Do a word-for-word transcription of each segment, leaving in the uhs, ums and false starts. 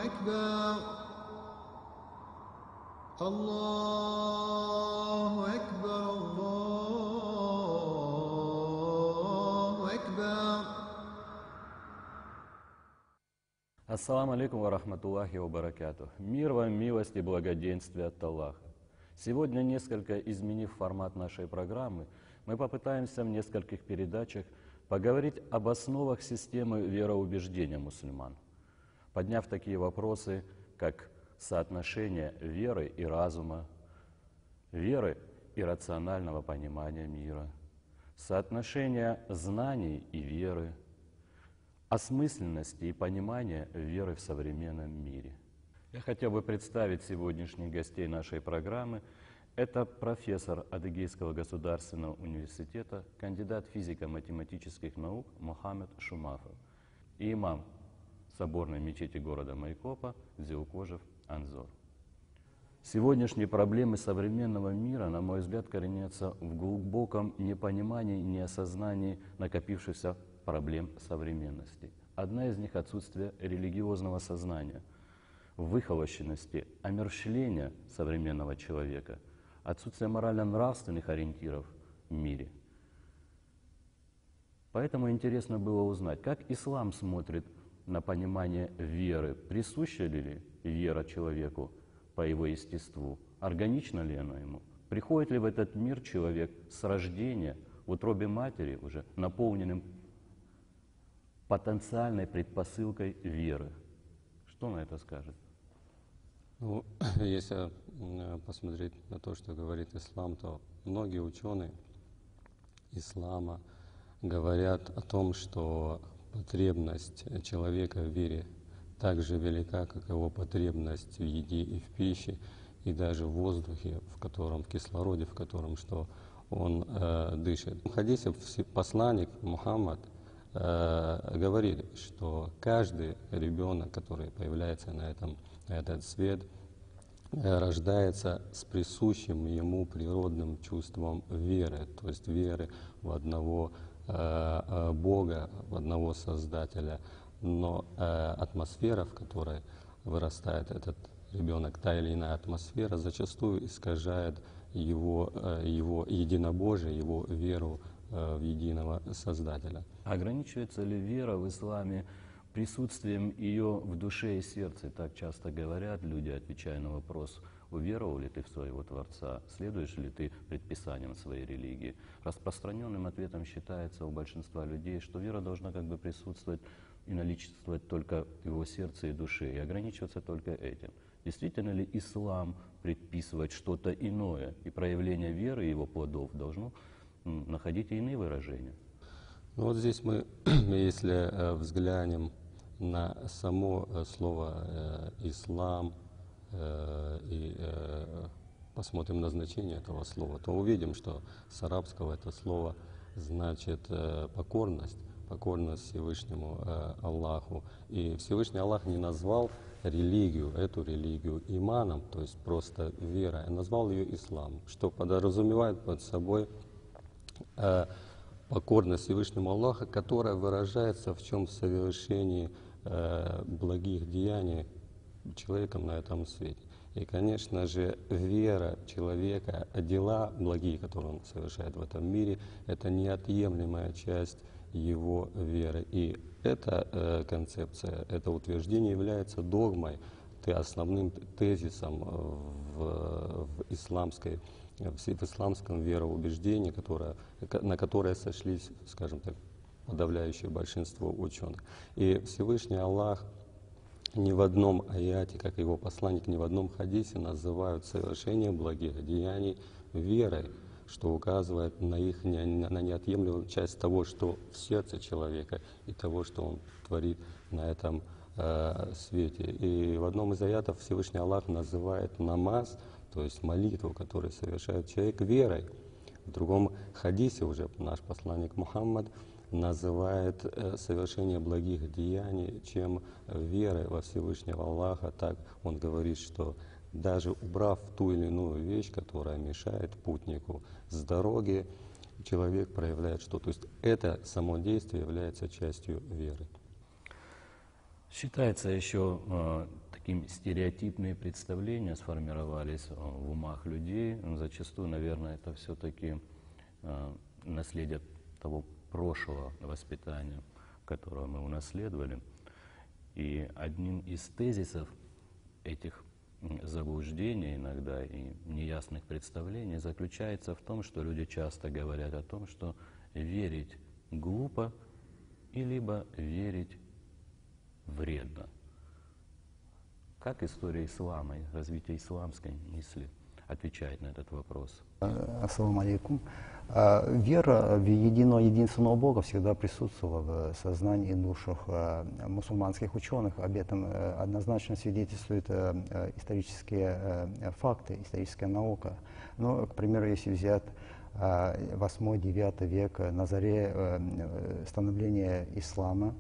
أكبر الله أكبر الله أكبر. Ассаламу алейкум ва рахматуллахи ва баракатух. Мир вам, милость и благоденствие от Аллаха. Сегодня, несколько изменив формат нашей программы, мы попытаемся в нескольких передачах поговорить об основах системы вероубеждения мусульман, подняв такие вопросы, как соотношение веры и разума, веры и рационального понимания мира, соотношение знаний и веры, осмысленности и понимания веры в современном мире. Я хотел бы представить сегодняшних гостей нашей программы. Это профессор Адыгейского государственного университета, кандидат физико-математических наук Мухаммед Шумафов и имам соборной мечети города Майкопа Зилкожев Анзор. Сегодняшние проблемы современного мира, на мой взгляд, коренятся в глубоком непонимании и неосознании накопившихся проблем современности. Одна из них — отсутствие религиозного сознания, выхолощенности, омерщвления современного человека, отсутствие морально-нравственных ориентиров в мире. Поэтому интересно было узнать, как ислам смотрит на понимание веры, присуща ли вера человеку по его естеству, органично ли она ему, приходит ли в этот мир человек с рождения в утробе матери уже наполненным потенциальной предпосылкой веры. Что на это скажет? Ну, если посмотреть на то, что говорит ислам, то многие ученые ислама говорят о том, что потребность человека в вере так же велика, как его потребность в еде и в пище, и даже в воздухе, в котором, в кислороде, в котором что он э, дышит. В хадисе посланник Мухаммад э, говорит, что каждый ребенок, который появляется на этом на этот свет, э, рождается с присущим ему природным чувством веры, то есть веры в одного э, Бога, в одного Создателя. Но э, атмосфера, в которой вырастает этот ребенок, та или иная атмосфера, зачастую искажает его, э, его единобожие, его веру э, в единого Создателя. Ограничивается ли вера в исламе присутствием ее в душе и сердце? Так часто говорят люди, отвечая на вопрос, уверовал ли ты в своего Творца, следуешь ли ты предписаниям своей религии. Распространенным ответом считается у большинства людей, что вера должна как бы присутствовать и наличествовать только в его сердце и душе, и ограничиваться только этим. Действительно ли ислам предписывает что-то иное, и проявление веры и его плодов должно находить иные выражения? Ну вот здесь мы, если э, взглянем на само э, слово э, «ислам» э, и э, посмотрим на значение этого слова, то увидим, что с арабского это слово значит э, покорность, покорность Всевышнему э, Аллаху. И Всевышний Аллах не назвал религию, эту религию иманом, то есть просто верой, а назвал ее ислам, что подразумевает под собой э, покорность Всевышнему Аллаху, которая выражается в чем? В совершении э, благих деяний человеком на этом свете. И, конечно же, вера человека, дела благие, которые он совершает в этом мире, это неотъемлемая часть его веры. И эта э, концепция, это утверждение является догмой, основным тезисом в, в исламской в исламском вероубеждении, которое, на которое сошлись, скажем так, подавляющее большинство ученых. И Всевышний Аллах ни в одном аяте, как его посланник, ни в одном хадисе называют совершение благих деяний верой, что указывает на их не, на неотъемлемую часть того, что в сердце человека, и того, что он творит на этом э, свете. И в одном из аятов Всевышний Аллах называет намаз, то есть молитву, которую совершает человек, верой. В другом хадисе уже наш посланник Мухаммад называет э, совершение благих деяний, чем верой во Всевышнего Аллаха. Так он говорит, что даже убрав ту или иную вещь, которая мешает путнику с дороги, человек проявляет что. То есть это само действие является частью веры. Считается еще э, таким стереотипные представления сформировались в умах людей. Зачастую, наверное, это все-таки э, наследие того прошлого воспитания, которое мы унаследовали. И одним из тезисов этих заблуждений иногда и неясных представлений заключается в том, что люди часто говорят о том, что верить глупо и либо верить вредно. Как история ислама и развитие исламской мысли отвечает на этот вопрос? Ассаламу алейкум. Вера в единого единственного Бога всегда присутствовала в сознании и душах мусульманских ученых. Об этом однозначно свидетельствуют исторические факты, историческая наука. Ну, к примеру, если взять восьмой-девятый век, на заре становления ислама,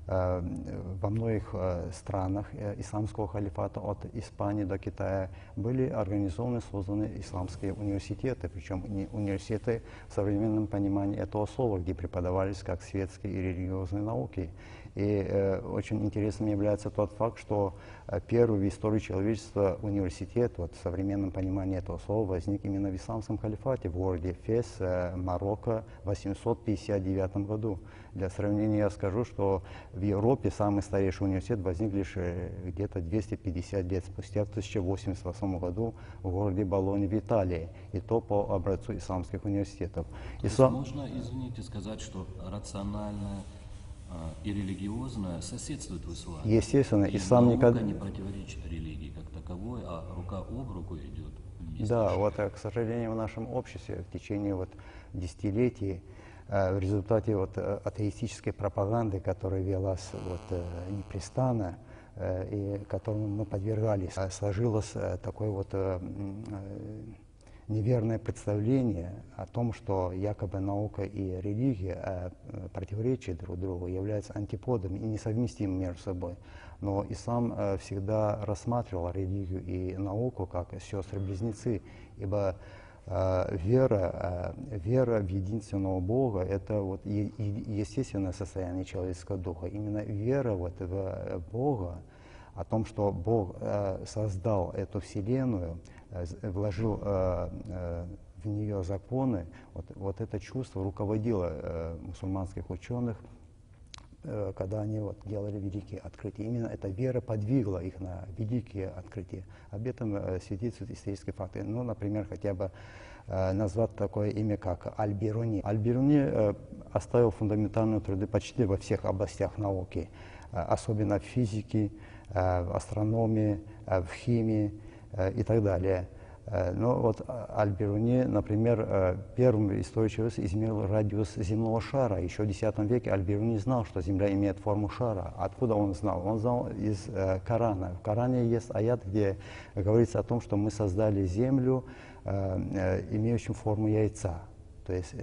во многих странах исламского халифата, от Испании до Китая, были организованы, созданы исламские университеты, причем университеты в современном понимании этого слова, где преподавались как светские и религиозные науки. И э, очень интересным является тот факт, что э, первый в истории человечества университет, вот, в современном понимании этого слова, возник именно в исламском халифате в городе Фес, э, Марокко, в восемьсот пятьдесят девятом году. Для сравнения я скажу, что в Европе самый старейший университет возник лишь э, где-то двести пятьдесят лет спустя, в тысяча девятьсот восемьдесят восьмом году в городе Болонье в Италии, и то по образцу исламских университетов. То Ислам... есть можно, извините, сказать, что рациональное и религиозное соседствует в исламе. Естественно, и ислам наука никогда не противоречит религии как таковой, а рука об руку идет вместе. Да, вот, к сожалению, в нашем обществе в течение вот десятилетий в результате вот атеистической пропаганды, которая велась вот непрестанно и которому мы подвергались, сложилось такое вот неверное представление о том, что якобы наука и религия противоречат друг другу, являются антиподами и несовместимы между собой. Но ислам всегда рассматривал религию и науку как сестры-близнецы, ибо вера, вера в единственного Бога – это вот естественное состояние человеческого духа. Именно вера вот в Бога, о том, что Бог создал эту вселенную, вложил э, э, в нее законы, вот, вот это чувство руководило э, мусульманских ученых, э, когда они вот делали великие открытия. Именно эта вера подвигла их на великие открытия. Об этом э, свидетельствуют исторические факты. Ну, например, хотя бы э, назвать такое имя, как Аль-Бируни. Аль-Бируни э, оставил фундаментальные труды почти во всех областях науки, э, особенно в физике, э, в астрономии, э, в химии и так далее. Но вот Аль-Бируни, например, первым в истории человечества измерил радиус земного шара. Еще в десятом веке Аль-Бируни знал, что Земля имеет форму шара. Откуда он знал? Он знал из Корана. В Коране есть аят, где говорится о том, что мы создали Землю, имеющую форму яйца. То есть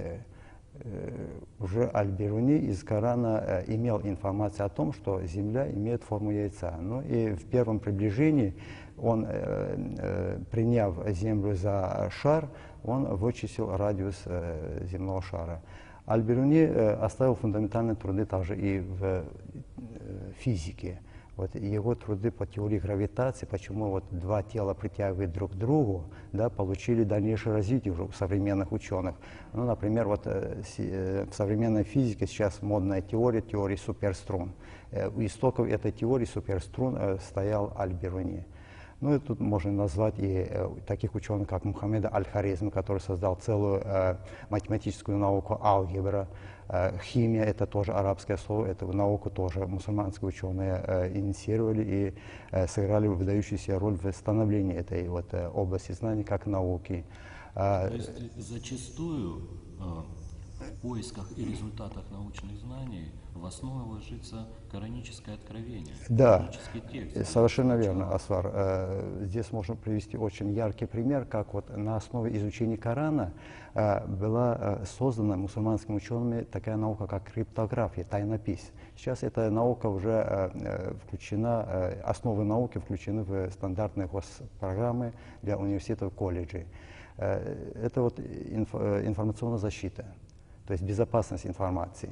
уже Аль-Бируни из Корана имел информацию о том, что Земля имеет форму яйца. Ну и в первом приближении он, э, э, приняв Землю за шар, он вычислил радиус э, земного шара. Аль-Бируни э, оставил фундаментальные труды также и в э, физике. Вот его труды по теории гравитации, почему вот два тела притягивают друг к другу, да, получили дальнейшее развитие уже у современных ученых. Ну, например, вот э, э, в современной физике сейчас модная теория, теория суперструн. Э, у истоков этой теории суперструн э, стоял Аль-Бируни. Ну и тут можно назвать и э, таких ученых, как Мухаммеда Аль-Хорезми, который создал целую э, математическую науку алгебра. Э, химия – это тоже арабское слово, эту науку тоже мусульманские ученые э, инициировали и э, сыграли выдающуюся роль в становлении этой вот, э, области знаний как науки. То есть зачастую э, в поисках и результатах научных знаний в основу ложится кораническое откровение, да, коранический текст. Совершенно верно, Асвар. Здесь можно привести очень яркий пример, как вот на основе изучения Корана была создана мусульманскими учеными такая наука, как криптография, тайнопись. Сейчас эта наука уже включена, основы науки включены в стандартные программы для университетов и колледжей. Это вот информационная защита, то есть безопасность информации.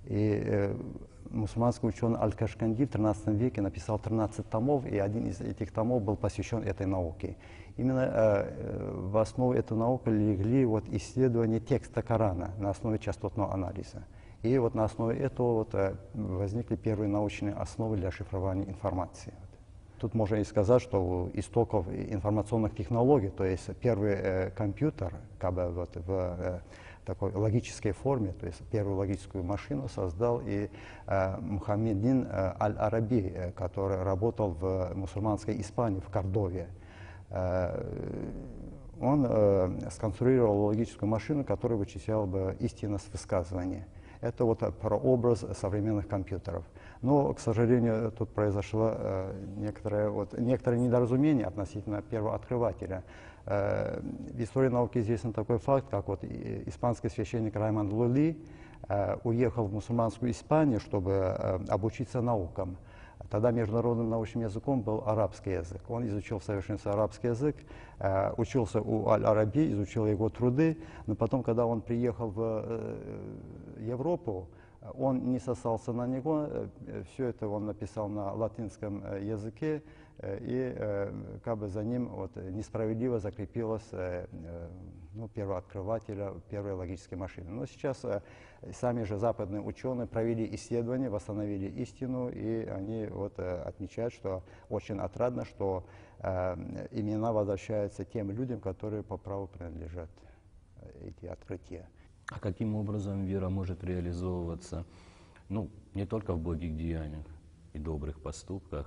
И э, мусульманский ученый Аль-Кашканди в тринадцатом веке написал тринадцать томов, и один из этих томов был посвящен этой науке. Именно э, в основу этой науки легли вот, исследования текста Корана на основе частотного анализа. И вот на основе этого вот, э, возникли первые научные основы для шифрования информации. Тут можно и сказать, что у истоков информационных технологий, то есть первый э, компьютер как бы, вот, в э, такой логической форме, то есть первую логическую машину создал и э, Мухаммедин э, Аль-Араби, э, который работал в мусульманской Испании, в Кордове. Э, он э, сконструировал логическую машину, которая вычисляла бы истинность высказывания. Это вот прообраз современных компьютеров. Но, к сожалению, тут произошло э, некоторое, вот, некоторое недоразумение относительно первооткрывателя. Э, в истории науки известен такой факт, как вот испанский священник Раймонд Лули э, уехал в мусульманскую Испанию, чтобы э, обучиться наукам. Тогда международным научным языком был арабский язык. Он изучил в совершенстве арабский язык, э, учился у Аль-Араби, изучил его труды, но потом, когда он приехал в э, Европу, он не сосался на него, э, все это он написал на латинском э, языке, э, и э, как бы за ним вот, несправедливо закрепилось э, э, ну, первооткрывателя первой логической машины. Но сейчас э, сами же западные ученые провели исследования, восстановили истину, и они вот, э, отмечают, что очень отрадно, что э, имена возвращаются тем людям, которые по праву принадлежат э, эти открытия. А каким образом вера может реализовываться, ну, не только в благих деяниях и добрых поступках,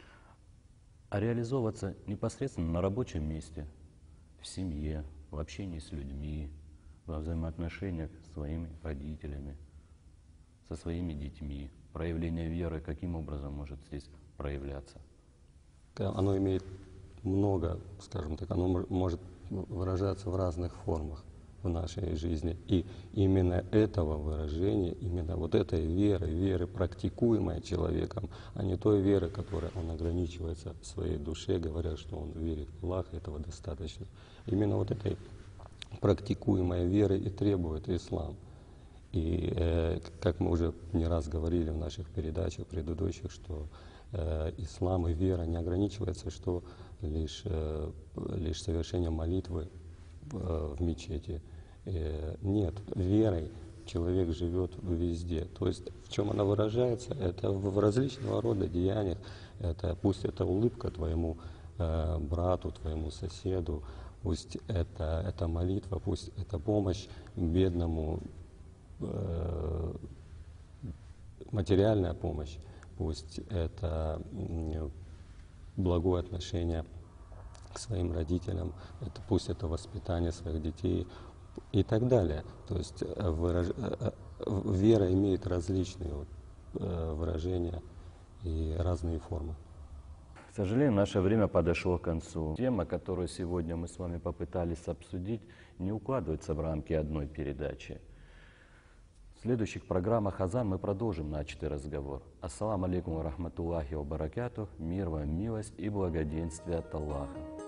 а реализовываться непосредственно на рабочем месте, в семье, в общении с людьми, во взаимоотношениях с своими родителями, со своими детьми? Проявление веры каким образом может здесь проявляться? Оно имеет много, скажем так, оно может выражаться в разных формах в нашей жизни. И именно этого выражения, именно вот этой веры, веры, практикуемой человеком, а не той веры, которой он ограничивается в своей душе, говоря, что он верит в Аллаха, этого достаточно. Именно вот этой практикуемой веры и требует ислам. И э, как мы уже не раз говорили в наших передачах предыдущих, что э, ислам и вера не ограничивается, что лишь, э, лишь совершением молитвы в мечети. Нет, верой человек живет везде. То есть в чем она выражается? Это в различного рода деяниях. Это, пусть это улыбка твоему э, брату, твоему соседу, пусть это, это молитва, пусть это помощь бедному, э, материальная помощь, пусть это э, благое отношение к своим родителям, это, пусть это воспитание своих детей и так далее. То есть выраж... вера имеет различные вот, выражения и разные формы. К сожалению, наше время подошло к концу. Тема, которую сегодня мы с вами попытались обсудить, не укладывается в рамки одной передачи. В следующих программах «Азан» мы продолжим начатый разговор. Ассаламу алейкум ва рахматуллахи ва баракатух, мир вам, милость и благоденствие от Аллаха.